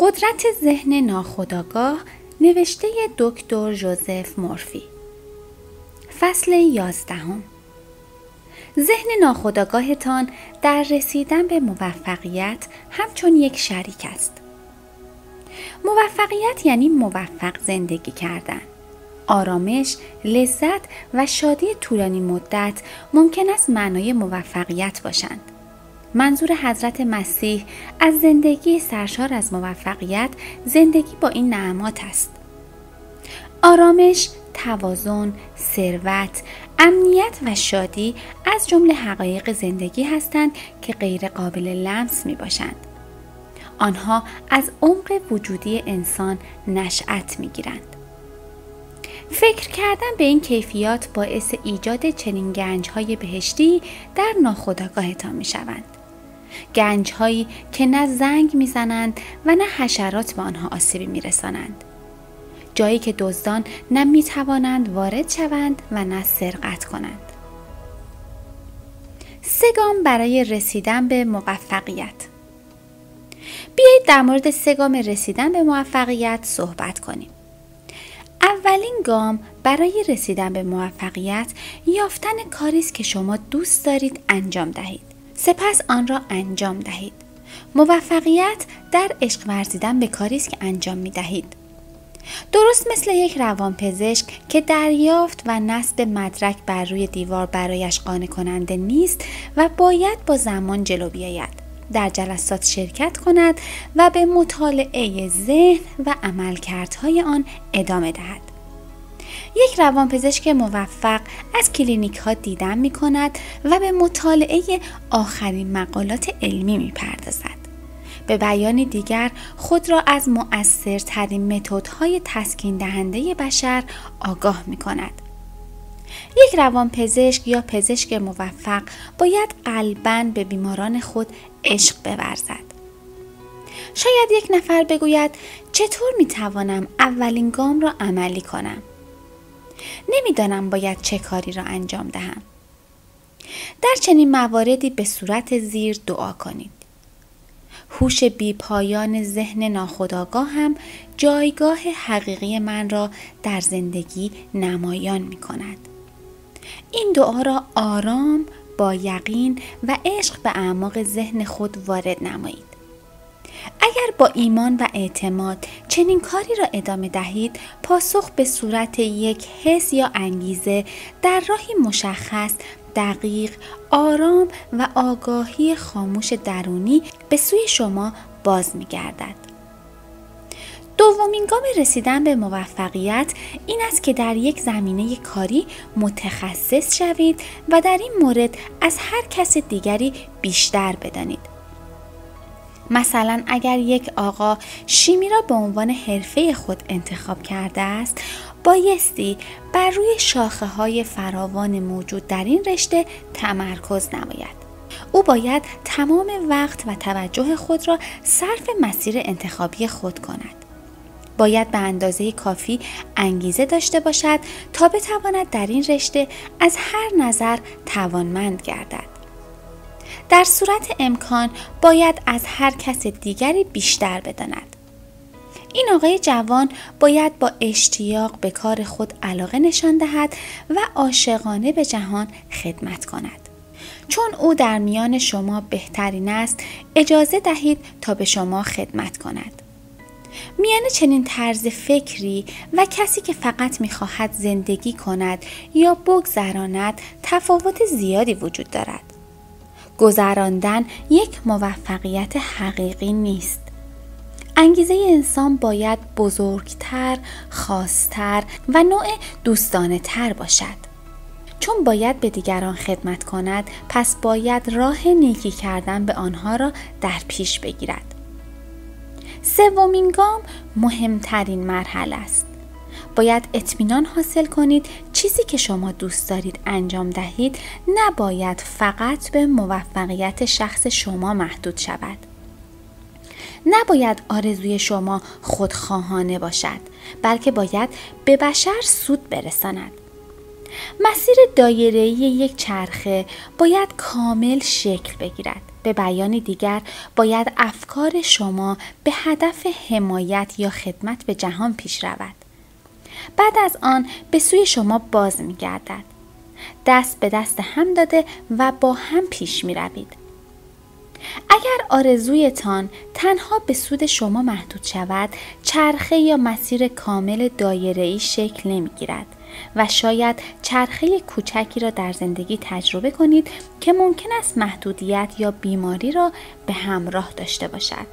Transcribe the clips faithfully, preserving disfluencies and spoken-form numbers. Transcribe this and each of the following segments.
قدرت ذهن ناخودآگاه، نوشته دکتر ژوزف مورفی. فصل یازدهم. ذهن ناخودآگاهتان در رسیدن به موفقیت همچون یک شریک است. موفقیت یعنی موفق زندگی کردن. آرامش، لذت و شادی طولانی مدت ممکن است معنای موفقیت باشند. منظور حضرت مسیح از زندگی سرشار از موفقیت زندگی با این نعمات است. آرامش، توازن، ثروت، امنیت و شادی از جمله حقایق زندگی هستند که غیر قابل لمس می باشند. آنها از عمق وجودی انسان نشأت می گیرند. فکر کردن به این کیفیات باعث ایجاد چنین گنج‌های بهشتی در ناخودآگاهتان می شوند. گنج‌هایی که نه زنگ می زنند و نه حشرات به آنها آسیبی می رسانند. جایی که دزدان نه می توانند وارد شوند و نه سرقت کنند. سه گام برای رسیدن به موفقیت. بیایید در مورد سه گام رسیدن به موفقیت صحبت کنیم. اولین گام برای رسیدن به موفقیت یافتن کاری است که شما دوست دارید انجام دهید. سپس آن را انجام دهید. موفقیت در عشق ورزیدن به کاری است که انجام می دهید. درست مثل یک روانپزشک که دریافت و نصب مدرک بر روی دیوار برایش قانع کننده نیست و باید با زمان جلو بیاید. در جلسات شرکت کند و به مطالعه ذهن و عملکردهای آن ادامه دهد. یک روانپزشک موفق از کلینیک ها دیدن می کند و به مطالعه آخرین مقالات علمی می پردازد. به بیان دیگر خود را از مؤثرترین متدهای تسکین دهنده بشر آگاه می کند. یک روانپزشک یا پزشک موفق باید قلباً به بیماران خود عشق بورزد. شاید یک نفر بگوید چطور می توانم اولین گام را عملی کنم؟ نمیدانم باید چه کاری را انجام دهم. در چنین مواردی به صورت زیر دعا کنید. هوش بی پایان ذهن ناخودآگاه هم جایگاه حقیقی من را در زندگی نمایان می کند. این دعا را آرام، با یقین و عشق به اعماق ذهن خود وارد نمایید. اگر با ایمان و اعتماد چنین کاری را ادامه دهید، پاسخ به صورت یک حس یا انگیزه در راهی مشخص، دقیق، آرام و آگاهی خاموش درونی به سوی شما باز می گردد. دومین گام رسیدن به موفقیت این است که در یک زمینه کاری متخصص شوید و در این مورد از هر کس دیگری بیشتر بدانید. مثلا اگر یک آقا شیمی را به عنوان حرفه خود انتخاب کرده است، بایستی بر روی شاخه های فراوان موجود در این رشته تمرکز نماید. او باید تمام وقت و توجه خود را صرف مسیر انتخابی خود کند. باید به اندازه کافی انگیزه داشته باشد تا بتواند در این رشته از هر نظر توانمند گردد. در صورت امکان باید از هر کس دیگری بیشتر بداند. این آقای جوان باید با اشتیاق به کار خود علاقه نشان دهد و عاشقانه به جهان خدمت کند. چون او در میان شما بهترین است، اجازه دهید تا به شما خدمت کند. میان چنین طرز فکری و کسی که فقط می‌خواهد زندگی کند یا بگذراند تفاوت زیادی وجود دارد. گذراندن یک موفقیت حقیقی نیست. انگیزه انسان باید بزرگتر، خاصتر و نوع دوستانه تر باشد. چون باید به دیگران خدمت کند، پس باید راه نیکی کردن به آنها را در پیش بگیرد. سومین گام مهمترین مرحله است. باید اطمینان حاصل کنید چیزی که شما دوست دارید انجام دهید نباید فقط به موفقیت شخص شما محدود شود. نباید آرزوی شما خودخواهانه باشد، بلکه باید به بشر سود برساند. مسیر دایره‌ای یک چرخه باید کامل شکل بگیرد. به بیان دیگر باید افکار شما به هدف حمایت یا خدمت به جهان پیش رود. بعد از آن به سوی شما باز می گردد. دست به دست هم داده و با هم پیش می روید. اگر آرزویتان تنها به سود شما محدود شود، چرخه یا مسیر کامل دایره‌ای شکل نمی گیرد و شاید چرخه کوچکی را در زندگی تجربه کنید که ممکن است محدودیت یا بیماری را به همراه داشته باشد.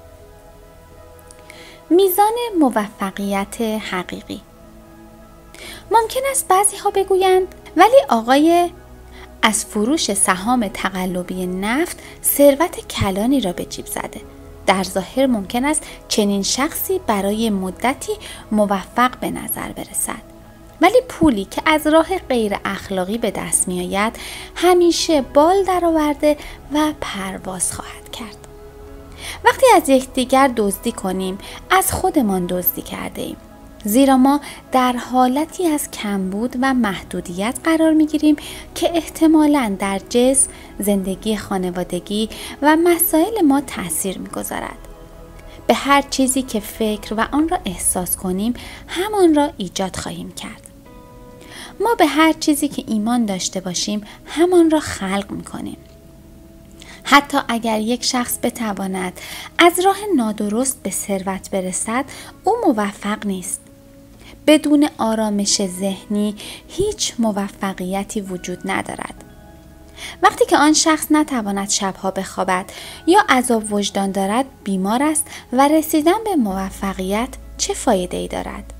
میزان موفقیت حقیقی. ممکن است بعضی ها بگویند ولی آقای از فروش سهام تقلبی نفت ثروت کلانی را به جیب زده. در ظاهر ممکن است چنین شخصی برای مدتی موفق به نظر برسد. ولی پولی که از راه غیر اخلاقی به دست می آید همیشه بال درآورده و پرواز خواهد کرد. وقتی از یکدیگر دزدی کنیم از خودمان دزدی کرده ایم. زیرا ما در حالتی از کمبود و محدودیت قرار می گیریم که احتمالاً در جسم، زندگی خانوادگی و مسائل ما تأثیر می گذارد. به هر چیزی که فکر و آن را احساس کنیم همان را ایجاد خواهیم کرد. ما به هر چیزی که ایمان داشته باشیم همان را خلق می کنیم. حتی اگر یک شخص بتواند از راه نادرست به ثروت برسد، او موفق نیست. بدون آرامش ذهنی هیچ موفقیتی وجود ندارد. وقتی که آن شخص نتواند شبها بخوابد یا عذاب وجدان دارد، بیمار است و رسیدن به موفقیت چه فایده ای دارد؟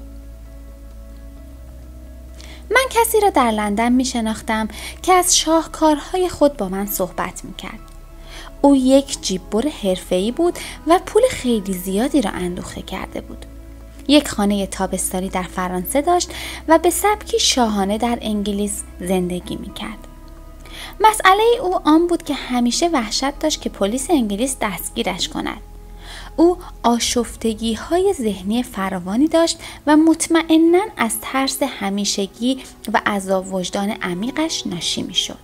من کسی را در لندن می شناختم که از شاهکارهای خود با من صحبت می کرد. او یک جیببر حرفه‌ای بود و پول خیلی زیادی را اندوخته کرده بود. یک خانه تابستانی در فرانسه داشت و به سبکی شاهانه در انگلیس زندگی می کرد. مسئله او آن بود که همیشه وحشت داشت که پلیس انگلیس دستگیرش کند. او آشفتگی های ذهنی فراوانی داشت و مطمئناً از ترس همیشگی و عذاب وجدان عمیقش ناشی می شد.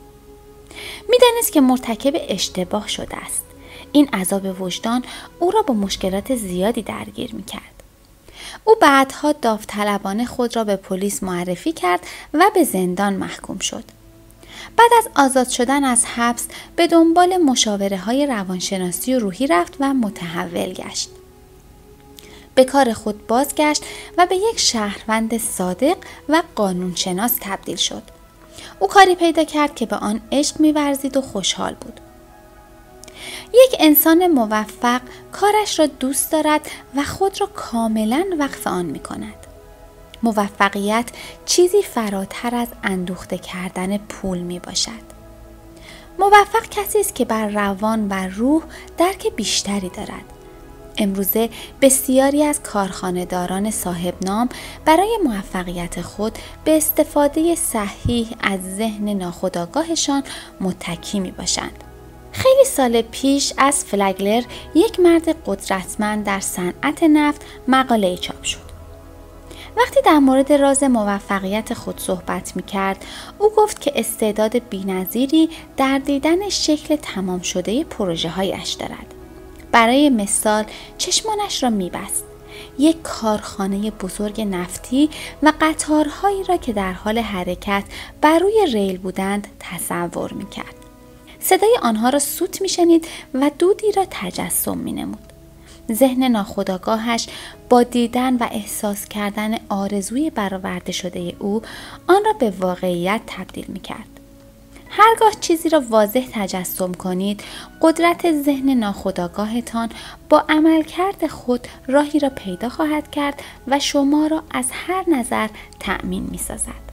می دانست که مرتکب اشتباه شده است. این عذاب وجدان او را با مشکلات زیادی درگیر می کرد. او بعدها داوطلبانه خود را به پلیس معرفی کرد و به زندان محکوم شد. بعد از آزاد شدن از حبس به دنبال مشاوره های روانشناسی و روحی رفت و متحول گشت. به کار خود بازگشت و به یک شهروند صادق و قانونشناس تبدیل شد. او کاری پیدا کرد که به آن عشق می‌ورزید و خوشحال بود. یک انسان موفق کارش را دوست دارد و خود را کاملا وقف آن می کند. موفقیت چیزی فراتر از اندوخته کردن پول می باشد. موفق کسی است که بر روان و روح درک بیشتری دارد. امروزه بسیاری از کارخانه‌داران صاحب نام برای موفقیت خود به استفاده صحیح از ذهن ناخودآگاهشان متکی می باشند. خیلی سال پیش از فلگلر، یک مرد قدرتمند در صنعت نفت، مقاله چاپ شد. وقتی در مورد راز موفقیت خود صحبت می کرد، او گفت که استعداد بی‌نظیری در دیدن شکل تمام شده پروژه هایش دارد. برای مثال چشمانش را می بست. یک کارخانه بزرگ نفتی و قطارهایی را که در حال حرکت بر روی ریل بودند تصور می کرد. صدای آنها را سوت می شنید و دودی را تجسم می نمود. ذهن ناخودآگاهش با دیدن و احساس کردن آرزوی برآورده شده او آن را به واقعیت تبدیل می کرد. هرگاه چیزی را واضح تجسم کنید، قدرت ذهن ناخودآگاهتان با عملکرد خود راهی را پیدا خواهد کرد و شما را از هر نظر تأمین می سازد.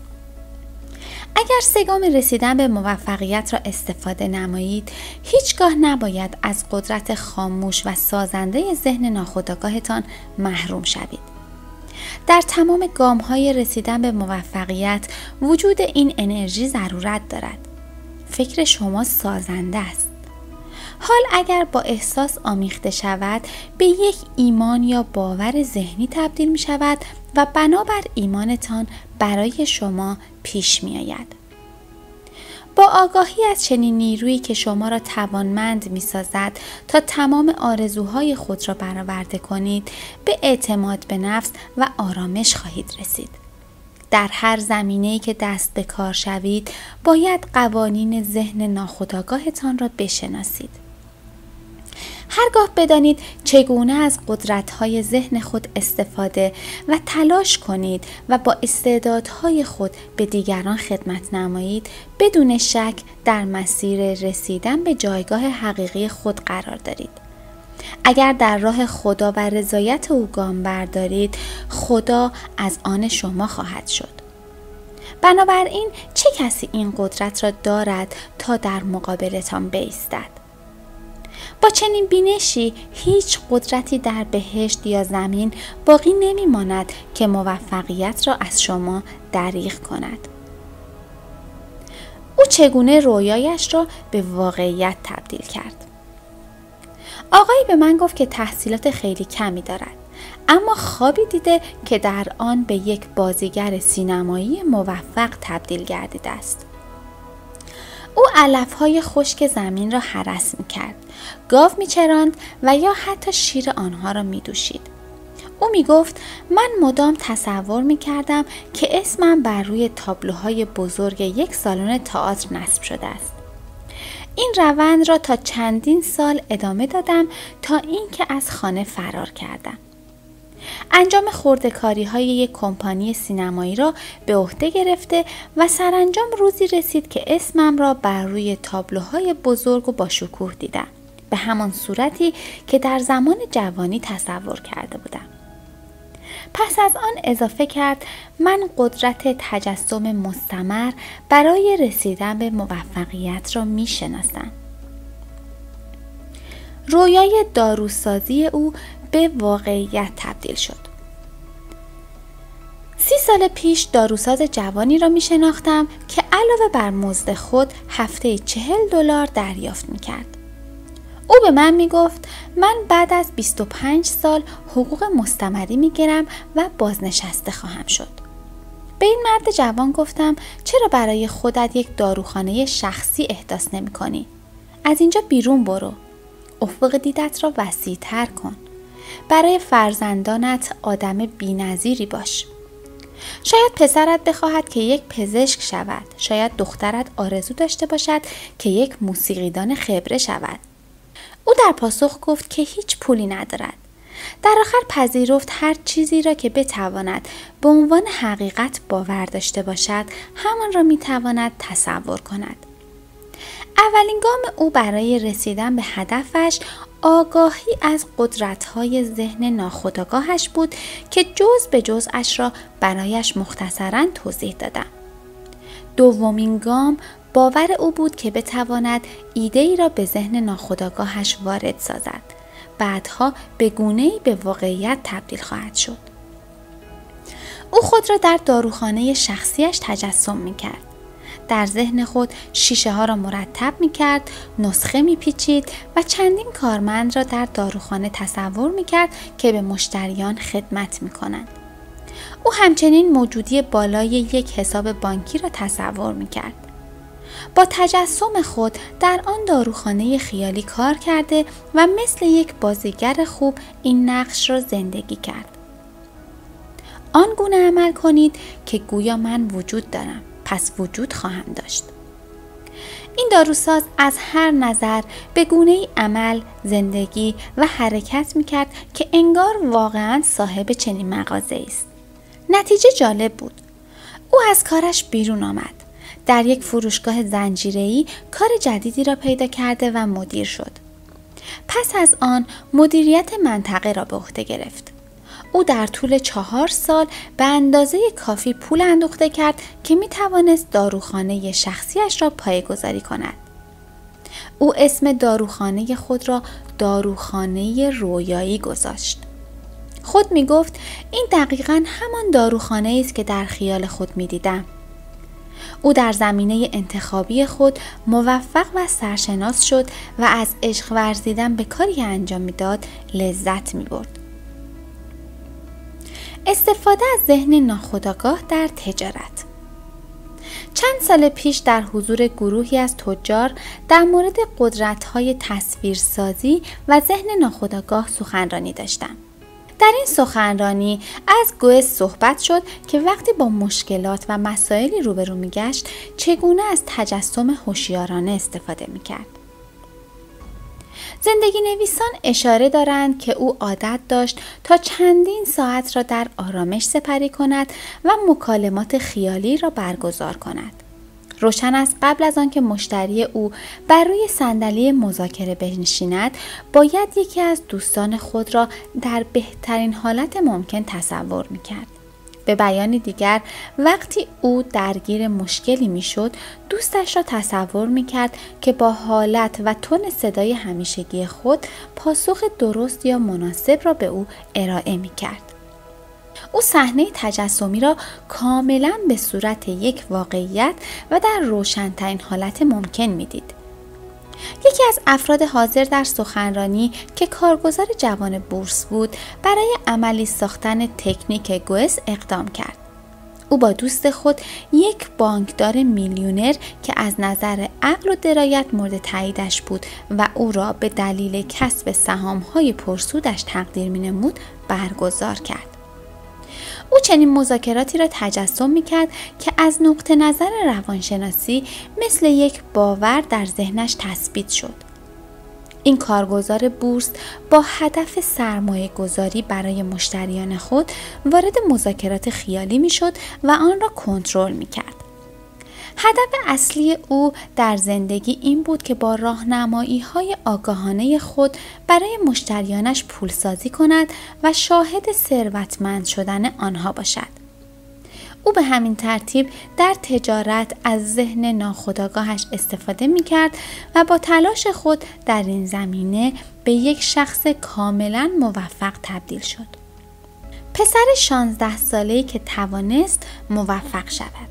اگر سگام رسیدن به موفقیت را استفاده نمایید، هیچگاه نباید از قدرت خاموش و سازنده ذهن ناخودآگاهتان محروم شوید. در تمام گام‌های رسیدن به موفقیت وجود این انرژی ضرورت دارد. فکر شما سازنده است. حال اگر با احساس آمیخته شود به یک ایمان یا باور ذهنی تبدیل می شود و بنابر ایمانتان برای شما پیش می آید. با آگاهی از چنین نیرویی که شما را توانمند می سازد تا تمام آرزوهای خود را برآورده کنید، به اعتماد به نفس و آرامش خواهید رسید. در هر زمینه‌ای که دست به کار شوید، باید قوانین ذهن ناخودآگاهتان را بشناسید. هرگاه بدانید چگونه از قدرت‌های ذهن خود استفاده و تلاش کنید و با استعدادهای خود به دیگران خدمت نمایید، بدون شک در مسیر رسیدن به جایگاه حقیقی خود قرار دارید. اگر در راه خدا و رضایت او گام بردارید، خدا از آن شما خواهد شد. بنابراین چه کسی این قدرت را دارد تا در مقابلتان بایستد؟ با چنین بینشی هیچ قدرتی در بهشت یا زمین باقی نمی ماند که موفقیت را از شما دریغ کند. او چگونه رویایش را به واقعیت تبدیل کرد؟ آقایی به من گفت که تحصیلات خیلی کمی دارد، اما خوابی دیده که در آن به یک بازیگر سینمایی موفق تبدیل گردیده است. او علف‌های خشک زمین را هرس می‌کرد، گاو می‌چراند و یا حتی شیر آنها را می‌دوشید. او می‌گفت من مدام تصور می‌کردم که اسمم بر روی تابلوهای بزرگ یک سالن تئاتر نصب شده است. این روند را تا چندین سال ادامه دادم تا اینکه از خانه فرار کردم. انجام خرده‌کاری‌های یک کمپانی سینمایی را به عهده گرفته و سرانجام روزی رسید که اسمم را بر روی تابلوهای بزرگ و با شکوه دیدم، به همان صورتی که در زمان جوانی تصور کرده بودم. پس از آن اضافه کرد من قدرت تجسم مستمر برای رسیدن به موفقیت را می شناسم. رویای داروسازی او به واقعیت تبدیل شد. سی سال پیش داروساز جوانی را می شناختم که علاوه بر مزد خود هفته چهل دلار دریافت می کرد. او به من می گفت من بعد از بیست و پنج سال حقوق مستمری می گیرم و بازنشسته خواهم شد. به این مرد جوان گفتم چرا برای خودت یک داروخانه شخصی احداث نمی کنی؟ از اینجا بیرون برو. افق دیدت را وسیع تر کن. برای فرزندانت آدم بی‌نظیری باش. شاید پسرت بخواهد که یک پزشک شود. شاید دخترت آرزو داشته باشد که یک موسیقیدان خبره شود. او در پاسخ گفت که هیچ پولی ندارد. در آخر پذیرفت هر چیزی را که بتواند به عنوان حقیقت باور داشته باشد، همان را میتواند تصور کند. اولین گام او برای رسیدن به هدفش آگاهی از قدرت‌های ذهن ناخودآگاهش بود که جز به جزش را برایش مختصراً توضیح دادم. دومین گام باور او بود که بتواند ایده‌ای را به ذهن ناخودآگاهش وارد سازد. بعدها به گونه‌ای به واقعیت تبدیل خواهد شد. او خود را در داروخانه شخصیش تجسم می‌کرد. در ذهن خود شیشه ها را مرتب می کرد، نسخه می پیچید و چندین کارمند را در داروخانه تصور می کرد که به مشتریان خدمت می کنند. او همچنین موجودی بالای یک حساب بانکی را تصور می کرد. با تجسم خود در آن داروخانه خیالی کار کرده و مثل یک بازیگر خوب این نقش را زندگی کرد. آن گونه عمل کنید که گویا من وجود دارم، پس وجود خواهم داشت. این داروساز از هر نظر به گونه‌ای عمل، زندگی و حرکت می‌کرد که انگار واقعاً صاحب چنین مغازه‌ای است. نتیجه جالب بود. او از کارش بیرون آمد. در یک فروشگاه زنجیره‌ای کار جدیدی را پیدا کرده و مدیر شد. پس از آن مدیریت منطقه را به عهده گرفت. او در طول چهار سال به اندازه کافی پول اندوخته کرد که می توانست داروخانه شخصیش را پایه‌گذاری کند. او اسم داروخانه خود را داروخانه رویایی گذاشت. خود می گفت این دقیقاً همان داروخانه است که در خیال خود می دیدم. او در زمینه انتخابی خود موفق و سرشناس شد و از عشق ورزیدن به کاری که انجام میداد لذت می‌برد. استفاده از ذهن ناخودآگاه در تجارت. چند سال پیش در حضور گروهی از تجار در مورد قدرت‌های تصویرسازی و ذهن ناخودآگاه سخنرانی داشتم. در این سخنرانی از گوئس صحبت شد که وقتی با مشکلات و مسائلی روبرو می‌گشت چگونه از تجسم هوشیارانه استفاده می‌کرد. زندگی نویسان اشاره دارند که او عادت داشت تا چندین ساعت را در آرامش سپری کند و مکالمات خیالی را برگزار کند. روشن است قبل از آنکه مشتری او بر روی صندلی مذاکره بنشیند، باید یکی از دوستان خود را در بهترین حالت ممکن تصور می‌کرد. به بیان دیگر، وقتی او درگیر مشکلی میشد، دوستش را تصور میکرد که با حالت و تون صدای همیشگی خود پاسخ درست یا مناسب را به او ارائه میکرد. او صحنه تجسمی را کاملا به صورت یک واقعیت و در روشن‌ترین حالت ممکن میدید. یکی از افراد حاضر در سخنرانی که کارگزار جوان بورس بود، برای عملی ساختن تکنیک گوئس اقدام کرد. او با دوست خود، یک بانکدار میلیونر که از نظر عقل و درایت مورد تاییدش بود و او را به دلیل کسب سهام‌های پرسودش تقدیر می‌نمود، برگزار کرد. او چنین مذاکراتی را تجسم می‌کرد که از نقطه نظر روانشناسی مثل یک باور در ذهنش تثبیت شد. این کارگزار بورس با هدف سرمایه گذاری برای مشتریان خود وارد مذاکرات خیالی می‌شد و آن را کنترل می‌کرد. هدف اصلی او در زندگی این بود که با راهنمایی‌های آگاهانه خود برای مشتریانش پولسازی کند و شاهد ثروتمند شدن آنها باشد. او به همین ترتیب در تجارت از ذهن ناخودآگاهش استفاده می‌کرد و با تلاش خود در این زمینه به یک شخص کاملاً موفق تبدیل شد. پسر شانزده ساله‌ای که توانست موفق شود.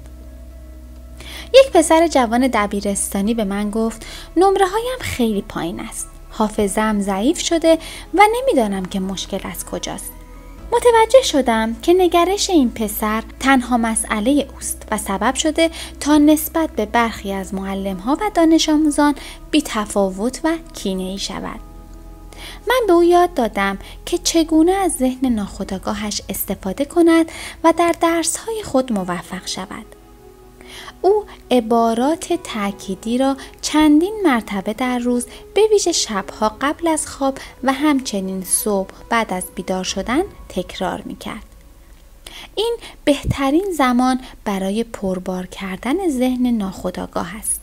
یک پسر جوان دبیرستانی به من گفت نمره هایم خیلی پایین است. حافظه‌ام ضعیف شده و نمیدانم که مشکل از کجاست. متوجه شدم که نگرش این پسر تنها مسئله اوست و سبب شده تا نسبت به برخی از معلم‌ها و دانش آموزان بی تفاوت و کینه‌ای شود. من به او یاد دادم که چگونه از ذهن ناخودآگاهش استفاده کند و در درس‌های خود موفق شود. او عبارات تأکیدی را چندین مرتبه در روز، به ویژه شبها قبل از خواب و همچنین صبح بعد از بیدار شدن تکرار می‌کرد. این بهترین زمان برای پربار کردن ذهن ناخودآگاه است.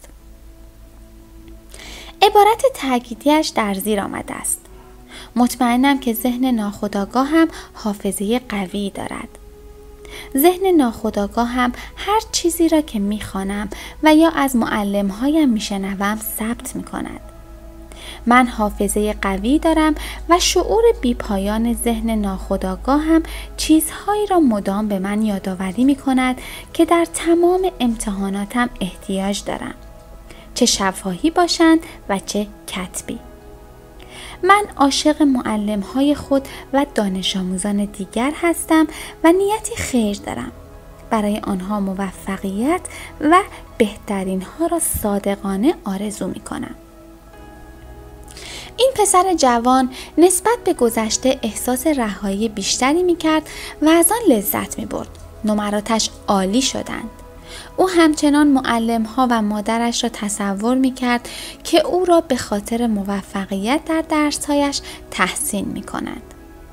عبارت تأکیدیش در زیر آمده است: مطمئنم که ذهن ناخودآگاه هم حافظه قوی دارد. ذهن ناخودآگاه هم هر چیزی را که می‌خوانم و یا از معلم‌هایم می‌شنوم ثبت می‌کند. من حافظه قوی دارم و شعور بی‌پایان ذهن ناخودآگاه هم چیزهایی را مدام به من یادآوری می‌کند که در تمام امتحاناتم احتیاج دارم، چه شفاهی باشند و چه کتبی. من عاشق معلم‌های خود و دانش آموزان دیگر هستم و نیتی خیر دارم. برای آنها موفقیت و بهترین ها را صادقانه آرزو می کنم. این پسر جوان نسبت به گذشته احساس رهایی بیشتری می کرد و از آن لذت می برد. نمراتش عالی شدند. او همچنان معلم‌ها و مادرش را تصور می‌کرد که او را به خاطر موفقیت در درس‌هایش تحسین می‌کنند.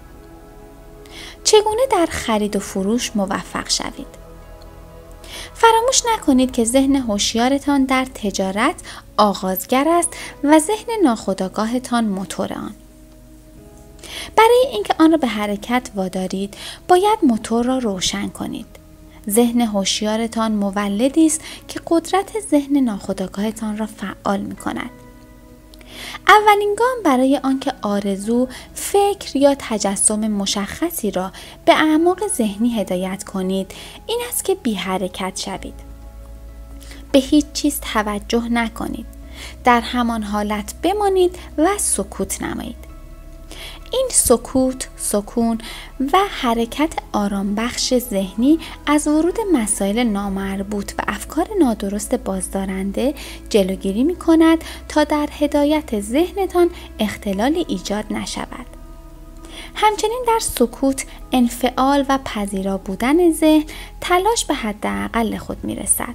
چگونه در خرید و فروش موفق شوید؟ فراموش نکنید که ذهن هوشیارتان در تجارت آغازگر است و ذهن ناخودآگاهتان موتور آن. برای اینکه آن را به حرکت وادارید، باید موتور را روشن کنید. ذهن هوشیارتان مولدی است که قدرت ذهن ناخودآگاهتان را فعال می کند. اولین گام برای آنکه آرزو، فکر یا تجسم مشخصی را به اعماق ذهنی هدایت کنید، این است که بی حرکت شوید. به هیچ چیز توجه نکنید. در همان حالت بمانید و سکوت نمایید. این سکوت، سکون و حرکت آرام بخش ذهنی از ورود مسائل نامربوط و افکار نادرست بازدارنده جلوگیری می کند تا در هدایت ذهنتان اختلال ایجاد نشود. همچنین در سکوت، انفعال و پذیرا بودن ذهن تلاش به حداقل خود می رسد.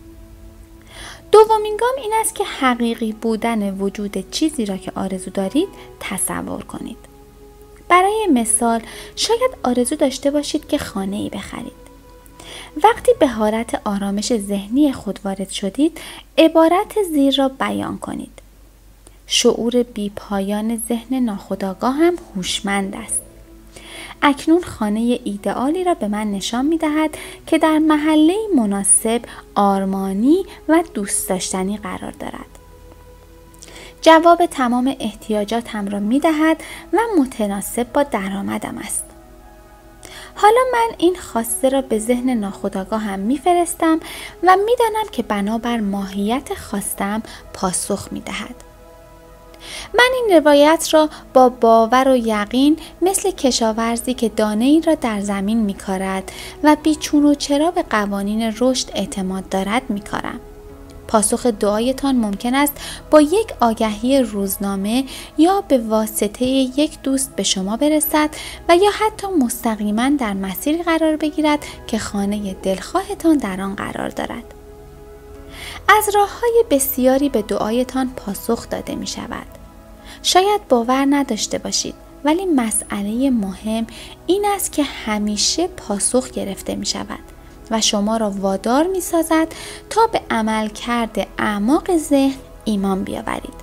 دومین گام این است که حقیقی بودن وجود چیزی را که آرزو دارید تصور کنید. برای مثال، شاید آرزو داشته باشید که خانه‌ای بخرید. وقتی به حالت آرامش ذهنی خود وارد شدید، عبارت زیر را بیان کنید. شعور بی‌پایان ذهن ناخودآگاه هم هوشمند است. اکنون خانه ایدئالی را به من نشان می دهد که در محله مناسب، آرمانی و دوست داشتنی قرار دارد. جواب تمام احتیاجاتم را می دهد و متناسب با درآمدم است. حالا من این خواسته را به ذهن ناخودآگاهم می فرستم و می دانم که بنابر ماهیت خواستم پاسخ می دهد. من این روایت را با باور و یقین مثل کشاورزی که دانه ای را در زمین می کارد و بیچون و چرا به قوانین رشد اعتماد دارد می کارم. پاسخ دعایتان ممکن است با یک آگهی روزنامه یا به واسطه یک دوست به شما برسد و یا حتی مستقیما در مسیری قرار بگیرد که خانه دلخواهتان در آن قرار دارد. از راه‌های بسیاری به دعایتان پاسخ داده می شود. شاید باور نداشته باشید، ولی مسئله مهم این است که همیشه پاسخ گرفته می شود و شما را وادار می سازد تا به عملکرد اعماق ذهن ایمان بیاورید.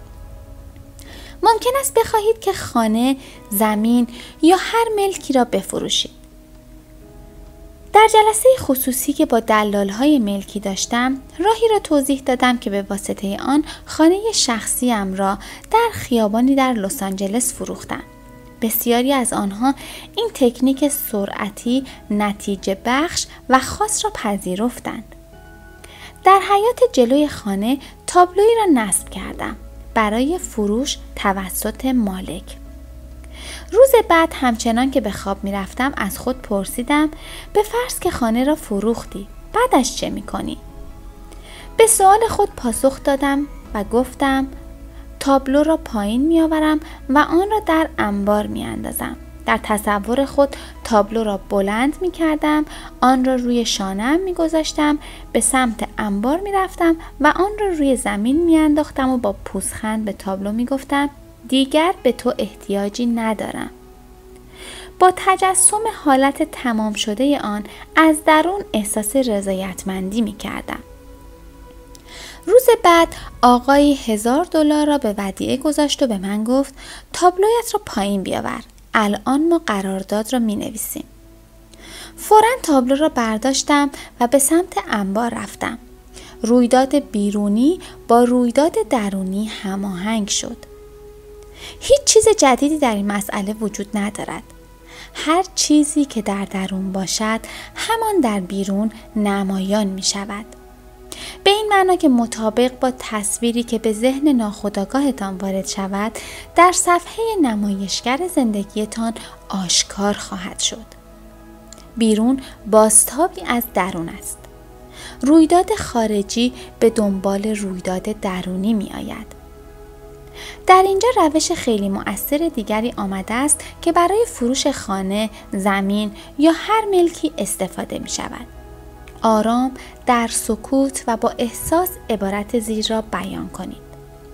ممکن است بخواهید که خانه، زمین یا هر ملکی را بفروشید. در جلسه خصوصی که با دلال‌های ملکی داشتم، راهی را توضیح دادم که به واسطه آن خانه شخصیم را در خیابانی در لس آنجلس فروختم. بسیاری از آنها این تکنیک سرعتی، نتیجه بخش و خاص را پذیرفتند. در حیاط جلوی خانه تابلویی را نصب کردم برای فروش توسط مالک. روز بعد همچنان که به خواب می رفتم از خود پرسیدم به فرض که خانه را فروختی، بعدش چه می کنی؟ به سوال خود پاسخ دادم و گفتم تابلو را پایین می آورم و آن را در انبار می اندازم. در تصور خود تابلو را بلند می کردم، آن را روی شانه‌ام می گذاشتم، به سمت انبار می رفتم و آن را روی زمین می انداختم و با پوزخند به تابلو می گفتم دیگر به تو احتیاجی ندارم. با تجسم حالت تمام شده آن از درون احساس رضایتمندی می کردم. روز بعد آقای هزار دلار را به ودیعه گذاشت و به من گفت تابلویت را پایین بیاور. الان ما قرارداد را می نویسیم. فوراً تابلو را برداشتم و به سمت انبار رفتم. رویداد بیرونی با رویداد درونی هماهنگ شد. هیچ چیز جدیدی در این مسئله وجود ندارد. هر چیزی که در درون باشد همان در بیرون نمایان می شود. به این معنا که مطابق با تصویری که به ذهن ناخودآگاهتان وارد شود در صفحه نمایشگر زندگیتان آشکار خواهد شد. بیرون بازتابی از درون است. رویداد خارجی به دنبال رویداد درونی می آید. در اینجا روش خیلی مؤثر دیگری آمده است که برای فروش خانه، زمین یا هر ملکی استفاده می شود. آرام در سکوت و با احساس عبارت زیر را بیان کنید.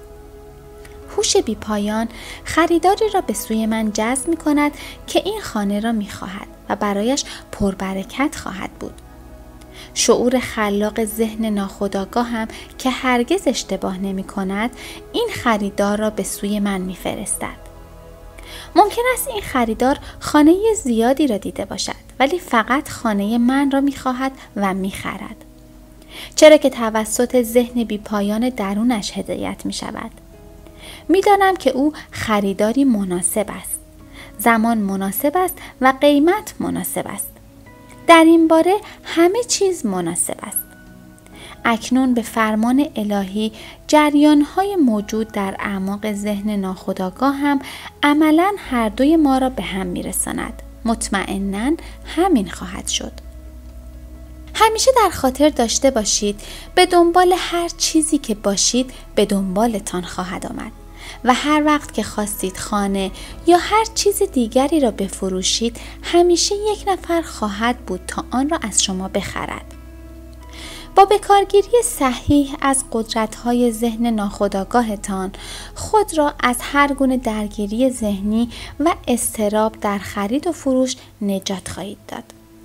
هوش بی پایان خریداری را به سوی من جذب می کند که این خانه را می خواهد و برایش پربرکت خواهد بود. شعور خلاق ذهن ناخودآگاه هم که هرگز اشتباه نمی کند این خریدار را به سوی من می فرستد. ممکن است این خریدار خانه زیادی را دیده باشد ولی فقط خانه من را می خواهد و می خرد. چرا که توسط ذهن بی پایان درونش هدایت می شود. می دانم که او خریداری مناسب است. زمان مناسب است و قیمت مناسب است. در این باره همه چیز مناسب است. اکنون به فرمان الهی جریان‌های موجود در اعماق ذهن ناخودآگاه هم عملاً هر دوی ما را به هم می‌رساند. مطمئناً همین خواهد شد. همیشه در خاطر داشته باشید به دنبال هر چیزی که باشید به دنبالتان خواهد آمد و هر وقت که خواستید خانه یا هر چیز دیگری را بفروشید همیشه یک نفر خواهد بود تا آن را از شما بخرد. با بکارگیری صحیح از قدرت‌های ذهن ناخودآگاهتان خود را از هر گونه درگیری ذهنی و اضطراب در خرید و فروش نجات خواهید داد.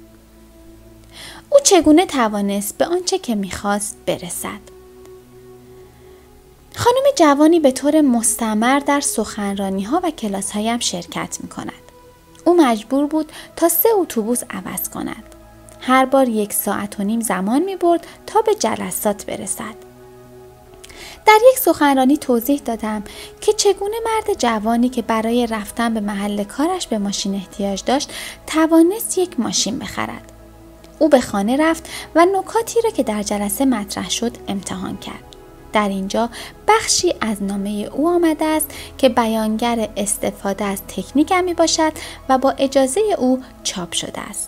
او چگونه توانست به آنچه که می‌خواست برسد؟ خانم جوانی به طور مستمر در سخنرانی‌ها و کلاس‌هایم شرکت می‌کند. او مجبور بود تا سه اتوبوس عوض کند. هر بار یک ساعت و نیم زمان می برد تا به جلسات برسد. در یک سخنرانی توضیح دادم که چگونه مرد جوانی که برای رفتن به محل کارش به ماشین احتیاج داشت توانست یک ماشین بخرد. او به خانه رفت و نکاتی را که در جلسه مطرح شد امتحان کرد. در اینجا بخشی از نامه او آمده است که بیانگر استفاده از تکنیکم می باشد و با اجازه او چاپ شده است.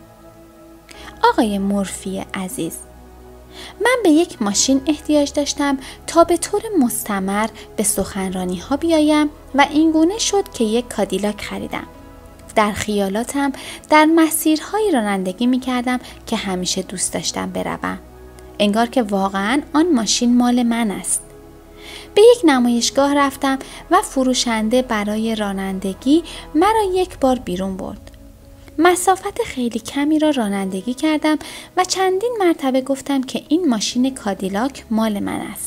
آقای مورفی عزیز، من به یک ماشین احتیاج داشتم تا به طور مستمر به سخنرانی ها بیایم و اینگونه شد که یک کادیلاک خریدم. در خیالاتم در مسیرهایی رانندگی می کردم که همیشه دوست داشتم بروم. انگار که واقعا آن ماشین مال من است. به یک نمایشگاه رفتم و فروشنده برای رانندگی مرا یک بار بیرون برد. مسافت خیلی کمی را رانندگی کردم و چندین مرتبه گفتم که این ماشین کادیلاک مال من است.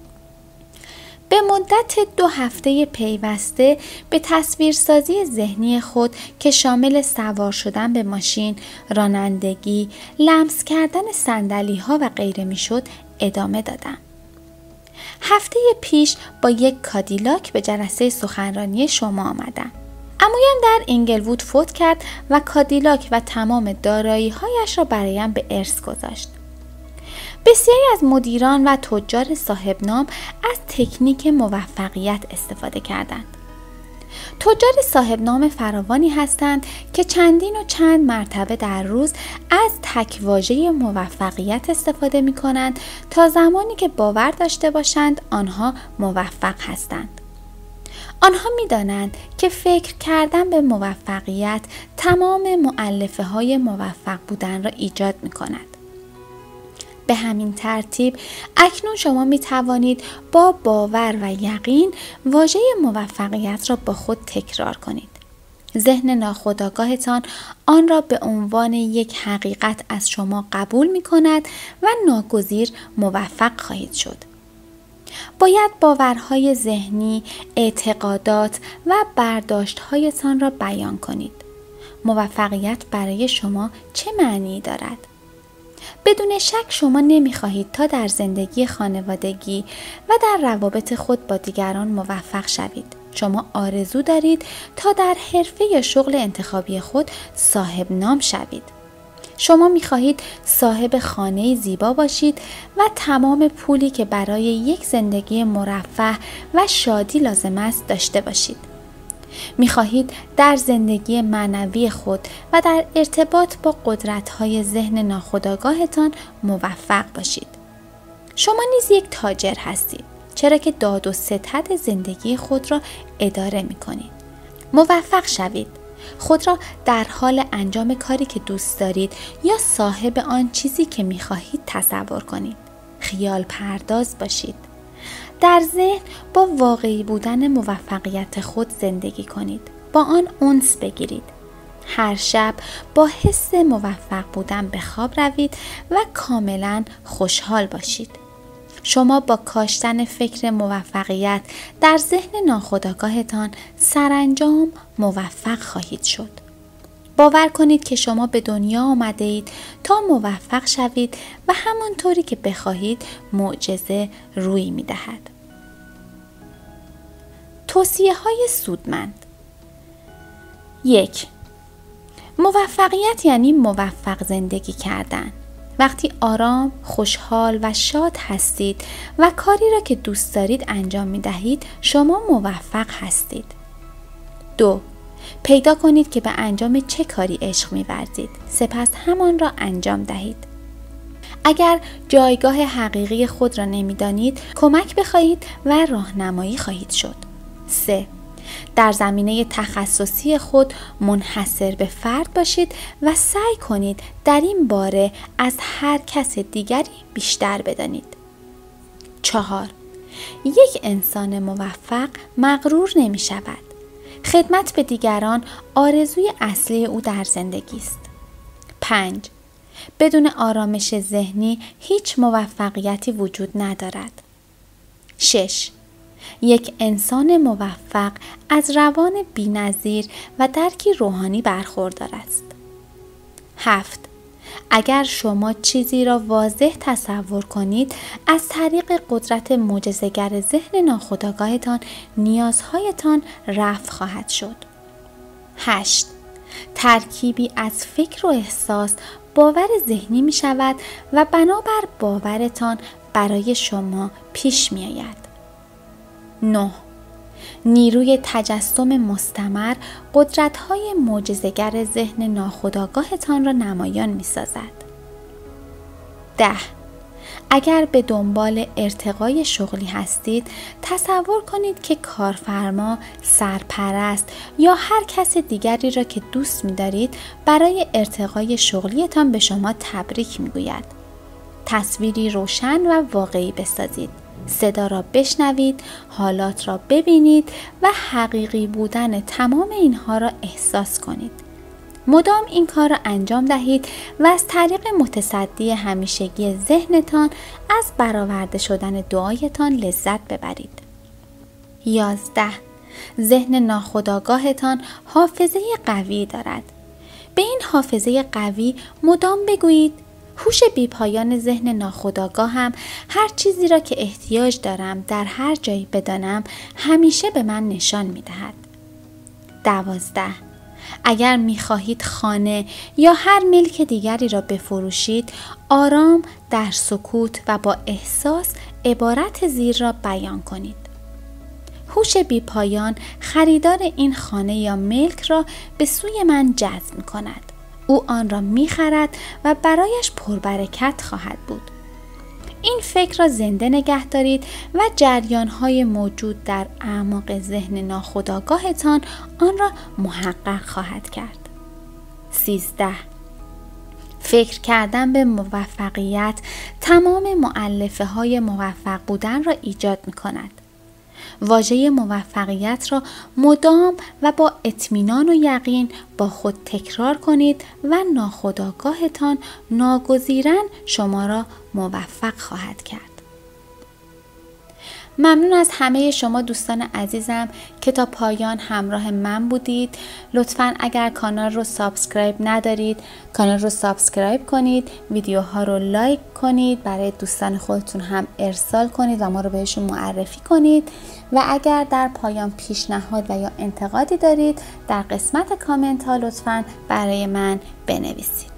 به مدت دو هفته پیوسته به تصویرسازی ذهنی خود که شامل سوار شدن به ماشین، رانندگی، لمس کردن صندلی‌ها و غیره میشد ادامه دادم. هفته پیش با یک کادیلاک به جلسه سخنرانی شما آمدم. عمویم در اینگلوود فوت کرد و کادیلاک و تمام دارایی‌هایش را برایم به ارث گذاشت. بسیاری از مدیران و تجار صاحب نام از تکنیک موفقیت استفاده کردند. تجار صاحب نام فراوانی هستند که چندین و چند مرتبه در روز از تک واژه موفقیت استفاده می کنند تا زمانی که باور داشته باشند آنها موفق هستند. آنها می دانند که فکر کردن به موفقیت تمام مؤلفه های موفق بودن را ایجاد می کند. به همین ترتیب اکنون شما می توانید با باور و یقین واژه موفقیت را با خود تکرار کنید. ذهن ناخودآگاهتان آن را به عنوان یک حقیقت از شما قبول می کند و ناگزیر موفق خواهید شد. باید باورهای ذهنی، اعتقادات و برداشتهایتان را بیان کنید. موفقیت برای شما چه معنی دارد؟ بدون شک شما نمی‌خواهید تا در زندگی خانوادگی و در روابط خود با دیگران موفق شوید. شما آرزو دارید تا در حرفه یا شغل انتخابی خود صاحب نام شوید. شما می‌خواهید صاحب خانه زیبا باشید و تمام پولی که برای یک زندگی مرفه و شادی لازم است داشته باشید. می‌خواهید در زندگی معنوی خود و در ارتباط با قدرت‌های ذهن ناخودآگاهتان موفق باشید. شما نیز یک تاجر هستید، چرا که داد و ستد زندگی خود را اداره می‌کنید. موفق شوید. خود را در حال انجام کاری که دوست دارید یا صاحب آن چیزی که می‌خواهید تصور کنید. خیال پرداز باشید. در ذهن با واقعی بودن موفقیت خود زندگی کنید. با آن انس بگیرید. هر شب با حس موفق بودن به خواب روید و کاملا خوشحال باشید. شما با کاشتن فکر موفقیت در ذهن ناخودآگاهتان سرانجام موفق خواهید شد. باور کنید که شما به دنیا آمده اید تا موفق شوید و همانطوری که بخواهید معجزه روی می دهد. توصیه های سودمند. یک. موفقیت یعنی موفق زندگی کردن وقتی آرام، خوشحال و شاد هستید و کاری را که دوست دارید انجام می دهید، شما موفق هستید. دو. پیدا کنید که به انجام چه کاری عشق می ورزید. سپس همان را انجام دهید. اگر جایگاه حقیقی خود را نمی دانید، کمک بخواهید و راهنمایی خواهید شد. سه. در زمینه تخصصی خود منحصر به فرد باشید و سعی کنید در این باره از هر کس دیگری بیشتر بدانید. چهار. یک انسان موفق مغرور نمی شود. خدمت به دیگران آرزوی اصلی او در زندگی است. پنج. بدون آرامش ذهنی هیچ موفقیتی وجود ندارد. شش. یک انسان موفق از روان بی‌نظیر و درکی روحانی برخوردار است. هفت. اگر شما چیزی را واضح تصور کنید، از طریق قدرت معجزه‌گر ذهن ناخودآگاهتان نیازهایتان رفع خواهد شد. هشت. ترکیبی از فکر و احساس باور ذهنی می شود و بنابر باورتان برای شما پیش می آید. نه. نیروی تجسم مستمر قدرت‌های معجزه‌گر ذهن ناخودآگاهتان را نمایان می‌سازد. ده. اگر به دنبال ارتقای شغلی هستید، تصور کنید که کارفرما، سرپرست یا هر کس دیگری را که دوست می‌دارید برای ارتقای شغلیتان به شما تبریک می‌گوید. تصویری روشن و واقعی بسازید. صدا را بشنوید، حالات را ببینید و حقیقی بودن تمام اینها را احساس کنید. مدام این کار را انجام دهید و از طریق متصدی همیشگی ذهنتان از برآورده شدن دعایتان لذت ببرید. یازده. ذهن ناخودآگاهتان حافظه قوی دارد. به این حافظه قوی مدام بگویید: هوش بیپایان ذهن ناخودآگاهم هر چیزی را که احتیاج دارم در هر جایی بدانم همیشه به من نشان می دهد. دوازده. اگر می خواهید خانه یا هر ملک دیگری را بفروشید، آرام در سکوت و با احساس عبارت زیر را بیان کنید: هوش بیپایان خریدار این خانه یا ملک را به سوی من جذب می کند. او آن را می خرد و برایش پربرکت خواهد بود. این فکر را زنده نگه دارید و جریان‌های موجود در اعماق ذهن ناخودآگاهتان آن را محقق خواهد کرد. سیزده. فکر کردن به موفقیت تمام مؤلفه های موفق بودن را ایجاد می کند. واژه موفقیت را مدام و با اطمینان و یقین با خود تکرار کنید و ناخودآگاهتان ناگزیراً شما را موفق خواهد کرد. ممنون از همه شما دوستان عزیزم که تا پایان همراه من بودید. لطفاً اگر کانال رو سابسکرایب ندارید، کانال رو سابسکرایب کنید، ویدیوها رو لایک کنید، برای دوستان خودتون هم ارسال کنید و ما رو بهشون معرفی کنید. و اگر در پایان پیشنهاد و یا انتقادی دارید، در قسمت کامنت ها لطفاً برای من بنویسید.